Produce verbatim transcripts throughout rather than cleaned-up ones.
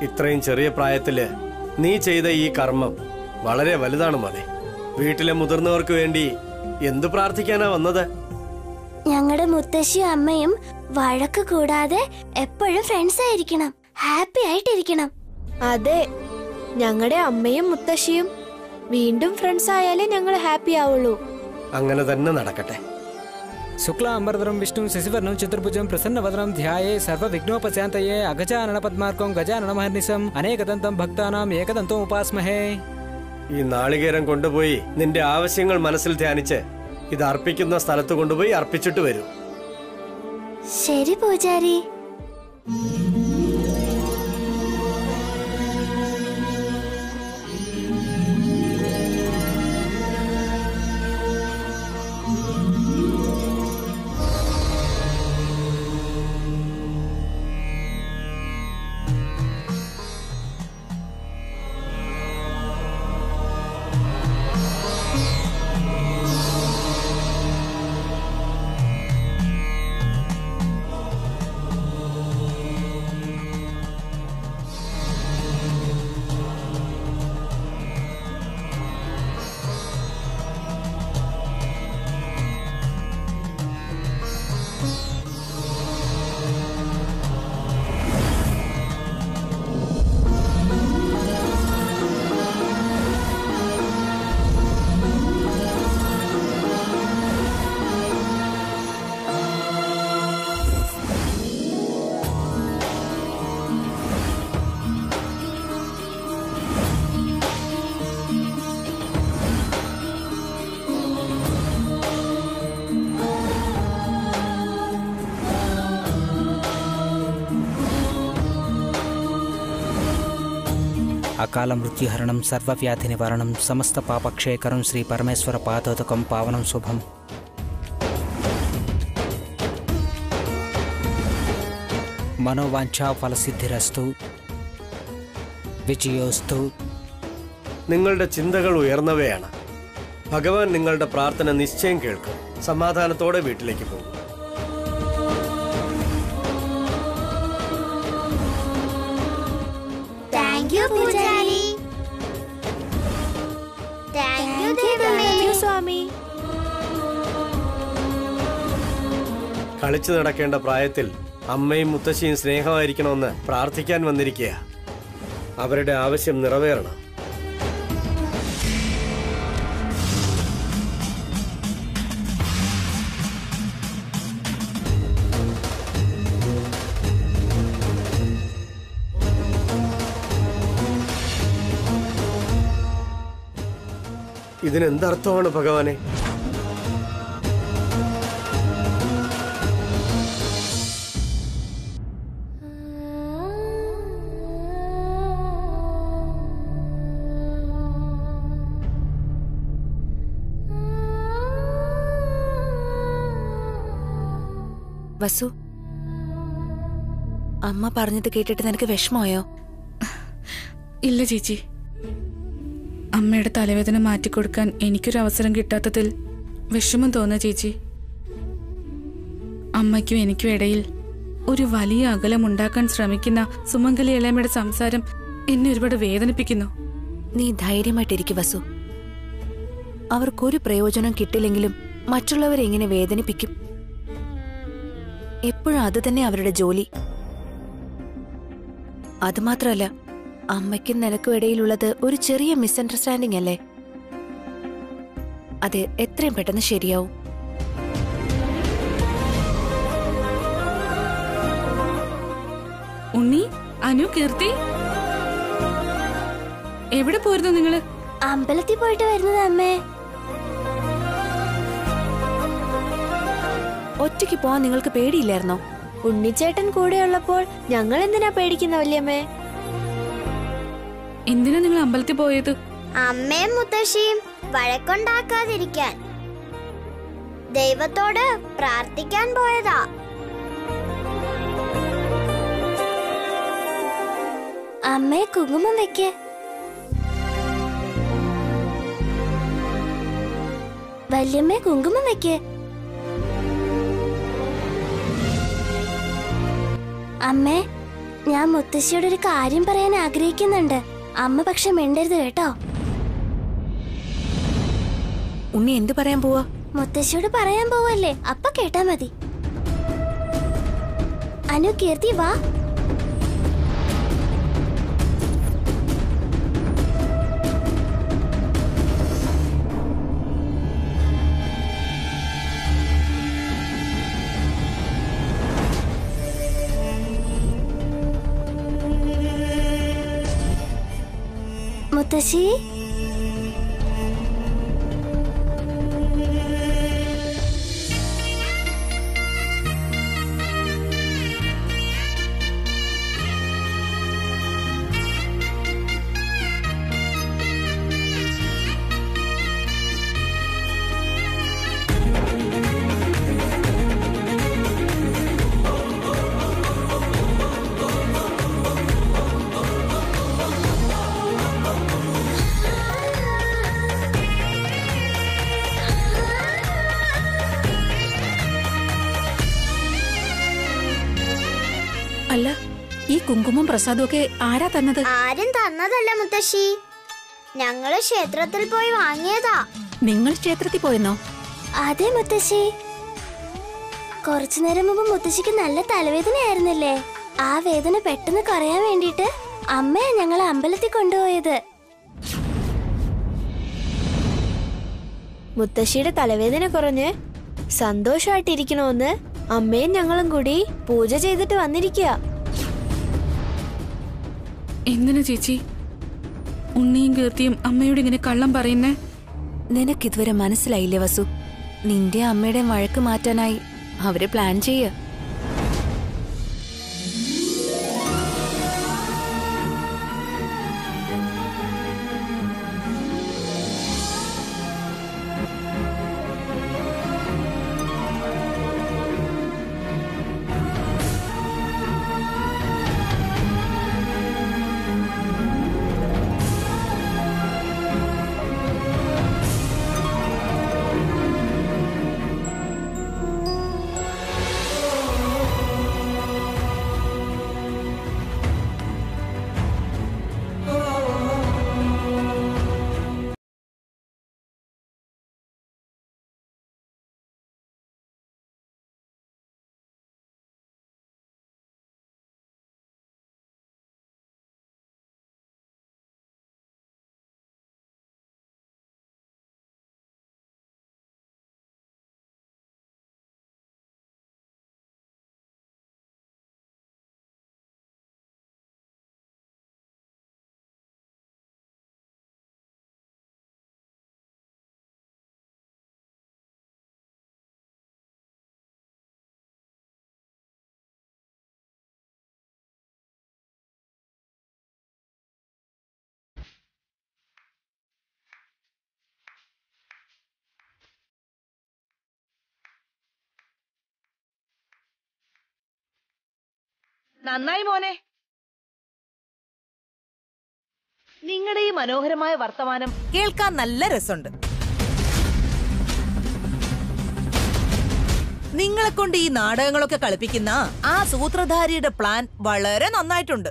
ഇത്രയും ചെറിയ പ്രായത്തില് നീ ചെയ്ത ഈ കർമ്മം വളരെ വലുതാണ് മോനെ. വീട്ടിലെ മുതിർന്നവർക്ക് വേണ്ടി എന്തു പ്രാർത്ഥിക്കാനാ വന്നത്? ഞങ്ങളുടെ മുത്തശ്ശിയും അമ്മയും വഴക്ക് കൂടാതെ എപ്പോഴും ഫ്രണ്ട്സ് ആയിരിക്കണം, ഹാപ്പി ആയിട്ടിരിക്കണം. അതെ, ഞങ്ങളുടെ അമ്മയും മുത്തശ്ശിയും വീണ്ടും ഫ്രണ്ട്സ് ആയാലേ ഞങ്ങൾ ഹാപ്പി ആവുള്ളൂ. അങ്ങനെ തന്നെ നടക്കട്ടെ. शुक्लांबरधरं विष्णु शशिवर्णं चतुर्भुजं प्रसन्नवदनं ध्याये सर्वविघ्नोपशान्तये अगजानन पद्मार्कं गजाननमहर्निशम् अनेकदन्तं भक्तानां एकदन्तम् उपास्महे. ഈ നാളികേരം കൊണ്ടുപോയി നിന്റെ ആവശ്യങ്ങൾ മനസ്സിൽ ധ്യാനിച്ച് ഇത് അർപ്പിക്കുന്ന സ്ഥലത്ത് കൊണ്ടുപോയി അർപ്പിച്ചിട്ട് വരൂ. ശരി പൂജാരി. अकाल मृत्युहरणं सर्वव्याधि निवारणं समस्त पापक्षयकरं श्री परमेश्वर पादोदकं पावनं शुभम. मनोवांछा फलसिद्धिरस्तु विजयोस्तु. നിങ്ങളുടെ ചിന്തകൾ ഉയർന്നവയാണ്. ഭഗവാൻ നിങ്ങളുടെ പ്രാർത്ഥന നിശ്ചയം കേൾക്കും. സമാധാനത്തോടെ വീട്ടിലേക്ക് പോകും. കളിച്ചു നടക്കേണ്ട പ്രായത്തിൽ അമ്മയും മുത്തശ്ശിയും സ്നേഹമായിരിക്കണമെന്ന് പ്രാർത്ഥിക്കാൻ വന്നിരിക്കുക. അവരുടെ ആവശ്യം നിറവേറണം. ഇതിനെന്തർത്ഥമാണ് ഭഗവാനെ? വസു, അമ്മ പറഞ്ഞത് കേട്ടിട്ട് നിനക്ക് വിഷമമായോ? ഇല്ല ചേച്ചി, അമ്മയുടെ തലവേദന മാറ്റിക്കൊടുക്കാൻ എനിക്കൊരു അവസരം കിട്ടാത്തതിൽ വിഷമം തോന്നുക ചേച്ചി. അമ്മയ്ക്കും എനിക്കും ഇടയിൽ ഒരു വലിയ അകലം ഉണ്ടാക്കാൻ ശ്രമിക്കുന്ന സുമംഗലി ഇളയമ്മയുടെ സംസാരം എന്നെ ഒരുപാട് വേദനിപ്പിക്കുന്നു. നീ ധൈര്യമായിട്ടിരിക്കും വസു. അവർക്കൊരു പ്രയോജനം കിട്ടില്ലെങ്കിലും മറ്റുള്ളവരെ എങ്ങനെ വേദനിപ്പിക്കും? എപ്പോഴും അത് തന്നെ അവരുടെ ജോലി. അതുമാത്രമല്ല, അമ്മയ്ക്കും നിനക്കും ഇടയിലുള്ളത് ഒരു ചെറിയ മിസ്അണ്ടർസ്റ്റാൻഡിംഗ് അല്ലേ? അത് എത്രയും പെട്ടെന്ന് ശരിയാവും. ഉണ്ണി, അനു, കീർത്തി, എവിടെ പോയിരുന്നു നിങ്ങള്? അമ്പലത്തിൽ പോയിട്ട് വരുന്നത് അമ്മേ. ഒറ്റയ്ക്ക് പോവാൻ നിങ്ങൾക്ക് പേടിയില്ലായിരുന്നോ? ഉണ്ണിച്ചേട്ടൻ കൂടെ ഉള്ളപ്പോൾ ഞങ്ങൾ എന്തിനാ പേടിക്കുന്ന വല്യമ്മേ? എന്തിനാ നിങ്ങൾ അമ്പലത്തിൽ പോയത്? അമ്മയും മുത്തശ്ശിയും വഴക്കുണ്ടാക്കാതിരിക്കാൻ ദൈവത്തോട് പ്രാർത്ഥിക്കാൻ പോയതാ. അമ്മേ, കുങ്കുമം വെക്ക്. വല്യമ്മേ, കുങ്കുമം വെക്ക്. അമ്മേ, ഞാൻ മുത്തശ്ശിയോട് ഒരു കാര്യം പറയാൻ ആഗ്രഹിക്കുന്നുണ്ട്. അമ്മ പക്ഷെ മിണ്ടരുത് കേട്ടോ. ഉണ്ണി എന്ത് പറയാൻ പോവാ? മുത്തശ്ശിയോട് പറയാൻ പോവല്ലേ, അപ്പ കേട്ടാ മതി. അനു, കീർത്തി വാ. മുത്തശ്ശി, അല്ല, ഈ കുങ്കുമം പ്രസാദവും ഒക്കെ ആരാ തന്നത്? ആരും തന്നതല്ല മുത്തശ്ശി, ഞങ്ങള് ക്ഷേത്രത്തിൽ പോയി വാങ്ങിയതാ. നിങ്ങൾ ക്ഷേത്രത്തിൽ പോയെന്നോ? അതെ മുത്തശ്ശി. കുറച്ചു നേരം മുമ്പ് മുത്തശ്ശിക്ക് നല്ല തലവേദനയായിരുന്നില്ലേ? ആ വേദന പെട്ടെന്ന് കുറയാൻ വേണ്ടിട്ട് അമ്മയാ ഞങ്ങളെ അമ്പലത്തിൽ കൊണ്ടുപോയത്. മുത്തശ്ശിയുടെ തലവേദന കുറഞ്ഞ് സന്തോഷമായിട്ടിരിക്കണോന്ന് അമ്മയും ഞങ്ങളും കൂടി പൂജ ചെയ്തിട്ട് വന്നിരിക്കുക. എന്തിനു ചേച്ചി ഉണ്ണിയും കീർത്തിയും അമ്മയോട് ഇങ്ങനെ കള്ളം പറയുന്നേ? നിനക്കിതുവരെ മനസ്സിലായില്ലേ വസു? നിന്റെ അമ്മയുടെ വഴക്ക് മാറ്റാനായി അവര് പ്ലാൻ ചെയ്യ. നന്നായി മോനെ. നിങ്ങളുടെ ഈ മനോഹരമായ വർത്തമാനം കേൾക്കാൻ നല്ല രസമുണ്ട്. നിങ്ങളെ കൊണ്ട് ഈ നാടകങ്ങളൊക്കെ കളിപ്പിക്കുന്ന ആ സൂത്രധാരിയുടെ പ്ലാൻ വളരെ നന്നായിട്ടുണ്ട്.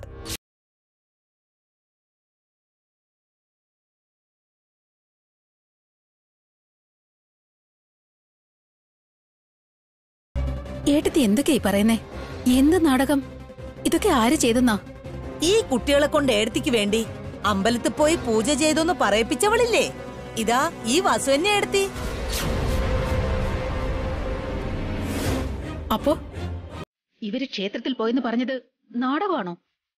ഏട്ടത്തി എന്തൊക്കെയായി പറയുന്നേ? എന്ത് നാടകം? ഇതൊക്കെ ആര് ചെയ്തെന്നാ? ഈ കുട്ടികളെ കൊണ്ട് ഏടത്തിക്ക് വേണ്ടി അമ്പലത്തിൽ പോയി പൂജ ചെയ്തൊന്ന് പറയിപ്പിച്ചവളില്ലേ? ഇതാ ഈ വസു എന്നെ ഏടത്തി. അപ്പോ ഇവര് ക്ഷേത്രത്തിൽ പോയെന്ന് പറഞ്ഞത് നാടകമാണോ?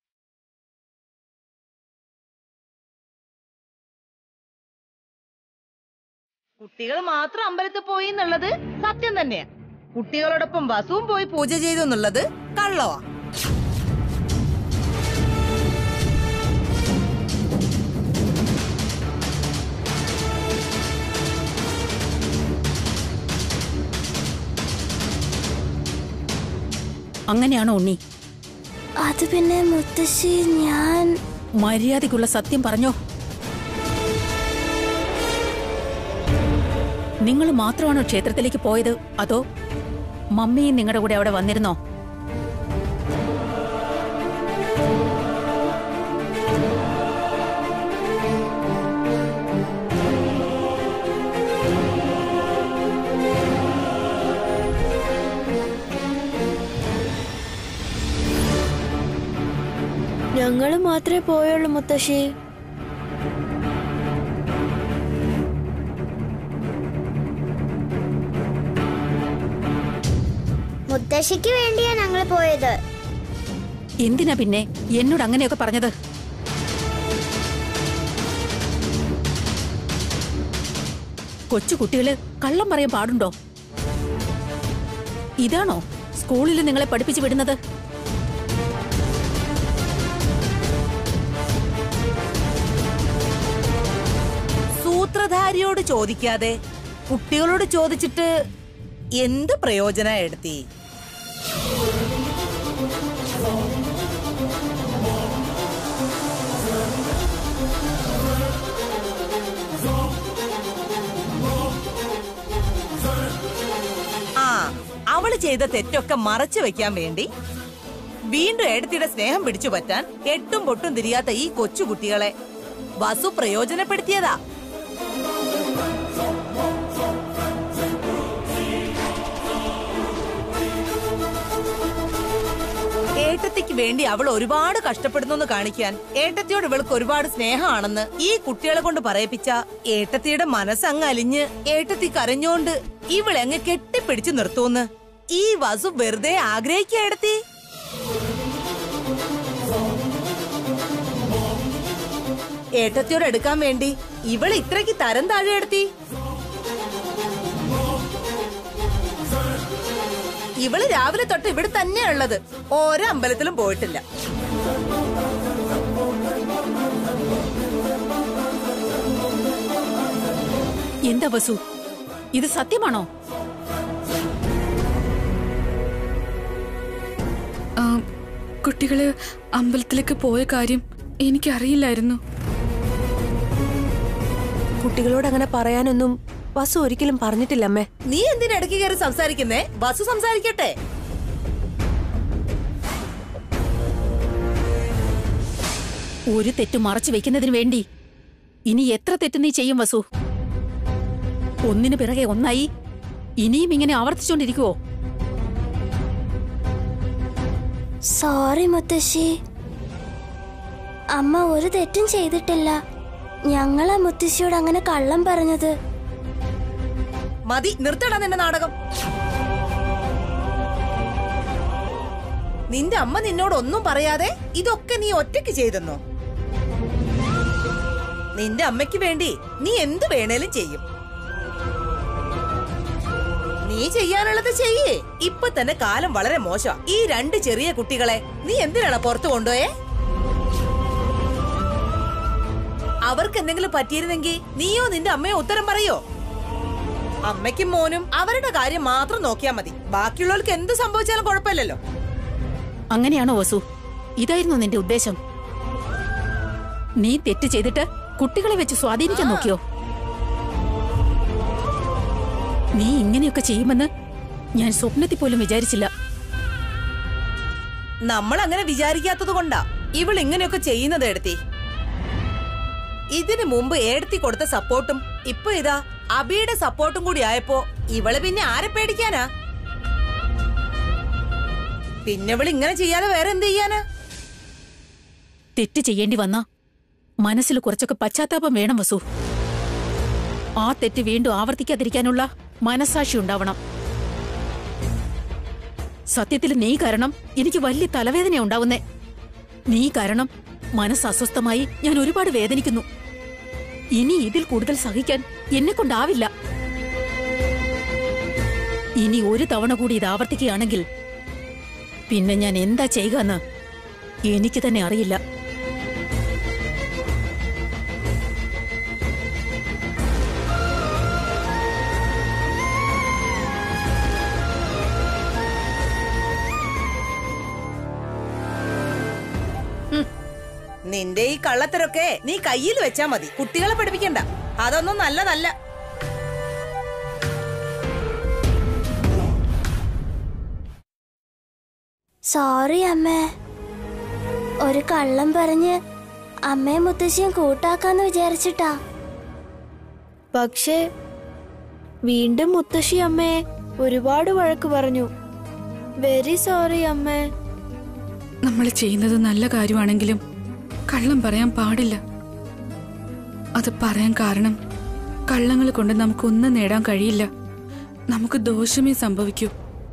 കുട്ടികൾ മാത്രം അമ്പലത്തിൽ പോയി എന്നുള്ളത് സത്യം തന്നെയാ. കുട്ടികളോടൊപ്പം വസുവും പോയി പൂജ ചെയ്തു എന്നുള്ളത് കള്ളവാ. അങ്ങനെയാണോ ഉണ്ണി? അത് പിന്നെ മുത്തശ്ശി, ഞാൻ മര്യാദയ്ക്കുള്ള സത്യം പറഞ്ഞോ. നിങ്ങൾ മാത്രമാണോ ക്ഷേത്രത്തിലേക്ക് പോയത്, അതോ മമ്മിയും നിങ്ങളുടെ കൂടെ അവിടെ വന്നിരുന്നോ? ഞങ്ങള് മാത്രമേ പോയുള്ളൂ മുത്തശ്ശി. മുത്തശ്ശിക്ക് വേണ്ടിയാ ഞങ്ങൾ പോയത്. എന്തിനാ പിന്നെ എന്നോട് അങ്ങനെയൊക്കെ പറഞ്ഞത്? കൊച്ചു കുട്ടികള് കള്ളം പറയാൻ പാടുണ്ടോ? ഇതാണോ സ്കൂളിൽ നിങ്ങളെ പഠിപ്പിച്ചു വിടുന്നത്? സൂത്രധാരിയോട് ചോദിക്കാതെ കുട്ടികളോട് ചോദിച്ചിട്ട് എന്ത് പ്രയോജന എടുത്തി? ആ അവള് ചെയ്ത തെറ്റൊക്കെ മറച്ചു വെക്കാൻ വേണ്ടി വീണ്ടും എടുത്തിയുടെ സ്നേഹം പിടിച്ചു പറ്റാൻ എട്ടും പൊട്ടും തിരിയാത്ത ഈ കൊച്ചുകുട്ടികളെ വസു പ്രയോജനപ്പെടുത്തിയതാ. ഏട്ടത്തിക്ക് വേണ്ടി അവൾ ഒരുപാട് കഷ്ടപ്പെടുന്നു കാണിക്കാൻ ഏട്ടത്തിയോട് ഇവൾക്ക് ഒരുപാട് സ്നേഹമാണെന്ന് ഈ കുട്ടികളെ കൊണ്ട് പറയിപ്പിച്ച ഏട്ടത്തിയുടെ മനസ്സങ്ങ് അലിഞ്ഞ് ഏട്ടത്തി കരഞ്ഞോണ്ട് ഇവളെങ്ങ് കെട്ടിപ്പിടിച്ചു നിർത്തൂന്ന് ഈ വസു വെറുതെ ആഗ്രഹിക്കുക. ഏട്ടത്തി ഏട്ടത്തിയോട് എടുക്കാൻ വേണ്ടി ഇവൾ ഇത്രയ്ക്ക് തരം താഴെ എടുത്തി. ഇവള് രാവിലെ തൊട്ട് ഇവിടെ തന്നെയുള്ളത്, ഓരോ അമ്പലത്തിലും പോയിട്ടില്ല. എന്താ വസു, ഇത് സത്യമാണോ? കുട്ടികള് അമ്പലത്തിലേക്ക് പോയ കാര്യം എനിക്കറിയില്ലായിരുന്നു. കുട്ടികളോട് അങ്ങനെ പറയാനൊന്നും വസു ഒരിക്കലും പറഞ്ഞിട്ടില്ല അമ്മേ. നീ എന്തിനാ ഇടയ്ക്ക് കയറി സംസാരിക്കുന്നേ? വസു സംസാരിക്കട്ടെ. ഒരു തെറ്റ് മറച്ചു വെക്കുന്നതിന് വേണ്ടി ഇനി എത്ര തെറ്റ് നീ ചെയ്യും വസു? ഒന്നിനു പിറകെ ഒന്നായി ഇനിയും ഇങ്ങനെ ആവർത്തിച്ചോണ്ടിരിക്കുവോ? സോറി മുത്തശ്ശി, അമ്മ ഒരു തെറ്റും ചെയ്തിട്ടില്ല. ഞങ്ങളാ മുത്തശ്ശിയോട് അങ്ങനെ കള്ളം പറഞ്ഞത്. മതി, നിർത്തടാ നിന്റെ നാടകം. നിന്റെ അമ്മ നിന്നോട് ഒന്നും പറയാതെ ഇതൊക്കെ നീ ഒറ്റയ്ക്ക് ചെയ്തെന്നോ? നിന്റെ അമ്മയ്ക്ക് വേണ്ടി നീ എന്ത് വേണേലും ചെയ്യും. നീ ചെയ്യാനുള്ളത് ചെയ്യേ. ഇപ്പൊ തന്നെ കാലം വളരെ മോശം. ഈ രണ്ട് ചെറിയ കുട്ടികളെ നീ എന്തിനാണ് പുറത്തു കൊണ്ടുപോയേ? അവർക്ക് എന്തെങ്കിലും പറ്റിയിരുന്നെങ്കിൽ നീയോ നിന്റെ അമ്മയോ ഉത്തരം പറയോ? അമ്മയ്ക്കും മോനും അവരുടെ കാര്യം മാത്രം നോക്കിയാ മതി. ബാക്കിയുള്ളവർക്ക് എന്ത് സംഭവിച്ചാലും കുഴപ്പമില്ലല്ലോ. അങ്ങനെയാണോ വസു? ഇതായിരുന്നു നിന്റെ ഉദ്ദേശം? നീ തെറ്റ് ചെയ്തിട്ട് കുട്ടികളെ വെച്ച് സ്വാധീനിക്കാൻ നോക്കിയോ? നീ ഇങ്ങനെയൊക്കെ ചെയ്യുമെന്ന് ഞാൻ സ്വപ്നത്തിൽ പോലും വിചാരിച്ചില്ല. നമ്മൾ അങ്ങനെ വിചാരിക്കാത്തത് കൊണ്ടാ ഇവൾ ഇങ്ങനെയൊക്കെ ചെയ്യുന്നത്. എടുത്തി ഇതിനു മുമ്പ് ഏടത്തി കൊടുത്ത സപ്പോർട്ടും ഇപ്പൊ ഇതാ അബിയുടെ സപ്പോർട്ടും കൂടി ആയപ്പോ ഇവള് പിന്നെ ആരെ പേടിക്കാനാ? പിന്നെ ഇവള് ഇങ്ങനെ ചെയ്യാതെ വേറെ എന്ത് ചെയ്യാനാ? തെറ്റ് ചെയ്യേണ്ടി വന്ന മനസ്സിൽ കുറച്ചൊക്കെ പശ്ചാത്താപം വേണം വസു. ആ തെറ്റ് വീണ്ടും ആവർത്തിക്കാതിരിക്കാനുള്ള മനസാക്ഷി ഉണ്ടാവണം. സത്യത്തിൽ നീ കാരണം എനിക്ക് വലിയ തലവേദന ഉണ്ടാവുന്നേ. നീ കാരണം മനസ്സ് അസ്വസ്ഥമായി ഞാൻ ഒരുപാട് വേദനിക്കുന്നു. ഇനി ഇതിൽ കൂടുതൽ സഹിക്കാൻ എന്നെ കൊണ്ടാവില്ല. ഇനി ഒരു തവണ കൂടി ഇത് ആവർത്തിക്കുകയാണെങ്കിൽ പിന്നെ ഞാൻ എന്താ ചെയ്യുക എന്ന് എനിക്ക് തന്നെ അറിയില്ല. നിന്റെ ഈ കള്ളത്തരൊക്കെ നീ കയ്യിൽ വെച്ചാ മതി. കുട്ടികളെ പഠിപ്പിക്കണ്ട. അതൊന്നും നല്ലതല്ല. സോറി അമ്മേ. ഒരു കള്ളം പറഞ്ഞ് അമ്മയും മുത്തശ്ശിയും കൂട്ടാക്കാന്ന് വിചാരിച്ചിട്ടാ. പക്ഷേ വീണ്ടും മുത്തശ്ശി അമ്മയെ ഒരുപാട് വഴക്ക് പറഞ്ഞു. വെരി സോറി അമ്മേ. നമ്മൾ ചെയ്യുന്നത് നല്ല കാര്യമാണെങ്കിലും കള്ളം പറയാൻ പാടില്ല. അത് പറയാൻ കാരണം കള്ളങ്ങൾ കൊണ്ട് നമുക്കൊന്നും നേടാൻ കഴിയില്ല. നമുക്ക് ദോഷമേ സംഭവിക്കൂ.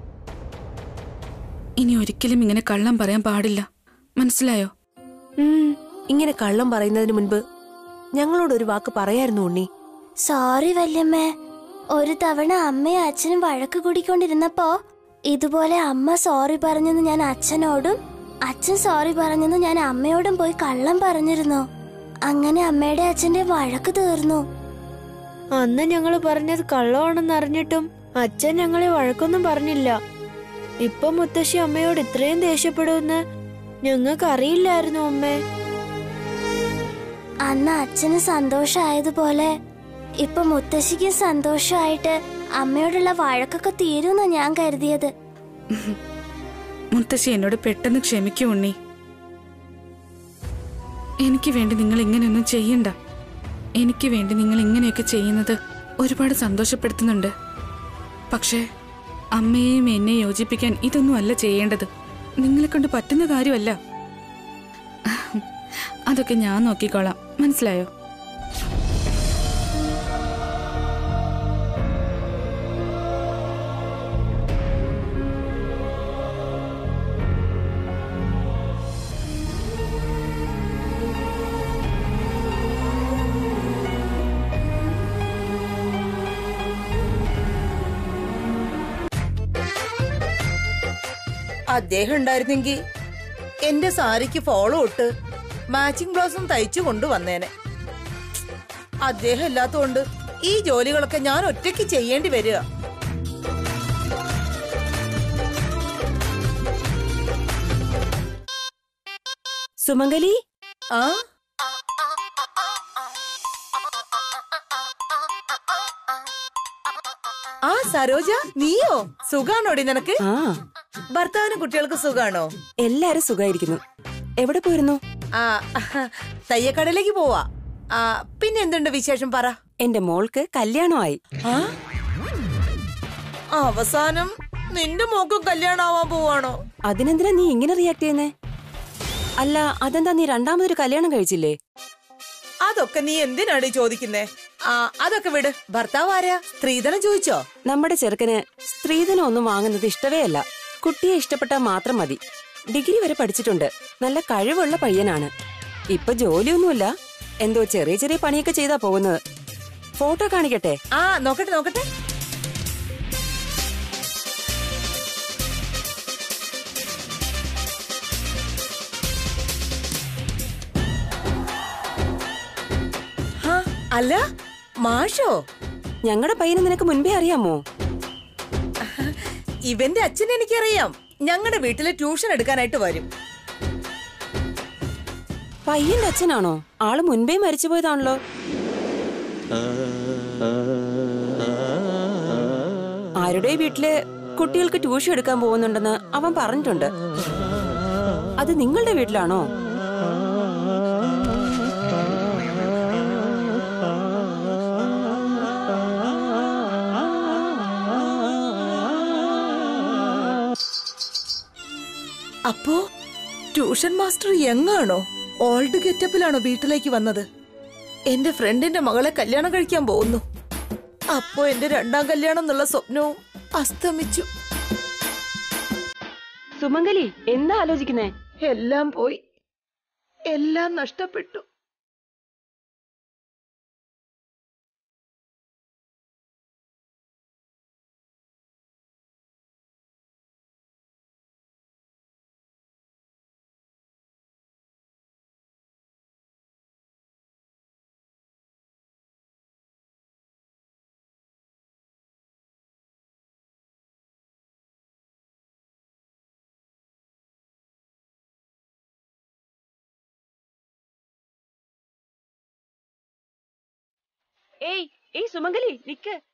ഇനി ഒരിക്കലും ഇങ്ങനെ കള്ളം പറയാൻ പാടില്ല. മനസ്സിലായോ? ഇങ്ങനെ കള്ളം പറയുന്നതിന് മുൻപ് ഞങ്ങളോട് ഒരു വാക്ക് പറയായിരുന്നു ഉണ്ണി. സോറി വല്യമ്മേ. ഒരു തവണ അമ്മയും അച്ഛനും വഴക്ക് കൂടിക്കൊണ്ടിരുന്നപ്പോ ഇതുപോലെ അമ്മ സോറി പറഞ്ഞെന്ന് ഞാൻ അച്ഛനോടും അച്ഛൻ സോറി പറഞ്ഞെന്ന് ഞാൻ അമ്മയോടും പോയി കള്ളം പറഞ്ഞിരുന്നു. അങ്ങനെ അമ്മയുടെ അച്ഛന്റെ വഴക്ക് തീർന്നു. അന്ന് ഞങ്ങൾ പറഞ്ഞത് കള്ളമാണെന്ന് അറിഞ്ഞിട്ടും അച്ഛൻ ഞങ്ങളെ വഴക്കൊന്നും പറഞ്ഞില്ല. ഇപ്പൊ മുത്തശ്ശി അമ്മയോട് ഇത്രയും ദേഷ്യപ്പെടുമെന്ന് ഞങ്ങൾക്ക് അറിയില്ലായിരുന്നു അമ്മേ. അന്ന് അച്ഛന് സന്തോഷമായതുപോലെ ഇപ്പൊ മുത്തശ്ശിക്ക് സന്തോഷമായിട്ട് അമ്മയോടുള്ള വഴക്കൊക്കെ തീരുമെന്നാ ഞാൻ കരുതിയത്. മുത്തശ്ശി എന്നോട് പെട്ടെന്ന് ക്ഷമിക്കൂ ഉണ്ണി. എനിക്ക് വേണ്ടി നിങ്ങൾ ഇങ്ങനെയൊന്നും ചെയ്യണ്ട. എനിക്ക് വേണ്ടി നിങ്ങൾ ഇങ്ങനെയൊക്കെ ചെയ്യുന്നത് ഒരുപാട് സന്തോഷപ്പെടുത്തുന്നുണ്ട്. പക്ഷേ അമ്മയെയും എന്നെ യോജിപ്പിക്കാൻ ഇതൊന്നും അല്ല ചെയ്യേണ്ടത്. നിങ്ങളെ കൊണ്ട് പറ്റുന്ന കാര്യമല്ല. അതൊക്കെ ഞാൻ നോക്കിക്കോളാം. മനസ്സിലായോ? അദ്ദേഹം ഉണ്ടായിരുന്നെങ്കിൽ എന്റെ സാരിക്ക് ഫോളോ ഇട്ട് മാച്ചിങ് ബ്ലൗസും തയ്ച്ചു കൊണ്ടുവന്നേനെ. അദ്ദേഹം ഇല്ലാത്തതുകൊണ്ട് ഈ ജോലികളൊക്കെ ഞാൻ ഒറ്റയ്ക്ക് ചെയ്യേണ്ടി വരിക. സുമംഗലി, ആ ആ സരോജ, നീയോ? സുഖാണോടി നിനക്ക്? ആ ഭർത്താവിനും കുട്ടികൾക്ക് സുഖാണോ? എല്ലാരും സുഖായിരിക്കുന്നു. എവിടെ പോയിരുന്നു? ആ തയ്യക്കടയിലേക്ക് പോവാ. ആ പിന്നെ എന്തുണ്ട് വിശേഷം പറ. എന്റെ മോൾക്ക് കല്യാണമായി. ആ അവസാനം നിന്റെ മോക്കും കല്യാണാവാൻ പോവാണോ? അതിനെന്തിനാ നീ ഇങ്ങനെ റിയാക്ട് ചെയ്യുന്നേ? അല്ല, അതെന്താ നീ രണ്ടാമതൊരു കല്യാണം കഴിച്ചില്ലേ? അതൊക്കെ നീ എന്തിനാണ് ചോദിക്കുന്നേ? ആ അതൊക്കെ വിട്. ഭർത്താവ് ആരാ? സ്ത്രീധനം ചോദിച്ചോ? നമ്മുടെ ചെറുക്കന് സ്ത്രീധനം ഒന്നും വാങ്ങുന്നത് ഇഷ്ടവേ അല്ല. കുട്ടിയെ ഇഷ്ടപ്പെട്ടാ മാത്രം മതി. ഡിഗ്രി വരെ പഠിച്ചിട്ടുണ്ട്. നല്ല കഴിവുള്ള പയ്യനാണ്. ഇപ്പൊ ജോലിയൊന്നുമില്ല. എന്തോ ചെറിയ ചെറിയ പണിയൊക്കെ ചെയ്താ പോകുന്നത്. ഫോട്ടോ കാണിക്കട്ടെ? ആ നോക്കട്ടെ നോക്കട്ടെ. അല്ല മാഷോ? ഞങ്ങളുടെ പയ്യനെ നിനക്ക് മുൻപേ അറിയാമോ? ഇവന്റെ അച്ഛനെ എനിക്കറിയാം. ഞങ്ങളുടെ വീട്ടില് ട്യൂഷൻ എടുക്കാനായിട്ട് വരും. പയ്യന്റെ അച്ഛനാണോ? ആള് മുൻപേ മരിച്ചുപോയതാണല്ലോ. ആരുടെ വീട്ടില് കുട്ടികൾക്ക് ട്യൂഷൻ എടുക്കാൻ പോകുന്നുണ്ടെന്ന് അവൻ പറഞ്ഞിട്ടുണ്ട്. അത് നിങ്ങളുടെ വീട്ടിലാണോ? അപ്പോ ട്യൂഷൻ മാസ്റ്റർ യങ്ങാണോ? ഓൾഡ് ഗെറ്റപ്പിലാണോ വീട്ടിലേക്ക് വന്നത്? എന്റെ ഫ്രണ്ടിന്റെ മകളെ കല്യാണം കഴിക്കാൻ പോകുന്നു. അപ്പോ എന്റെ രണ്ടാം കല്യാണം എന്നുള്ള സ്വപ്നവും അസ്തമിച്ചു. സുമംഗലി, എന്താ ആലോചിക്കുന്നേ? എല്ലാം പോയി, എല്ലാം നഷ്ടപ്പെട്ടു. ഏയ് ഏയ് സുമംഗലി, നിക്ക്.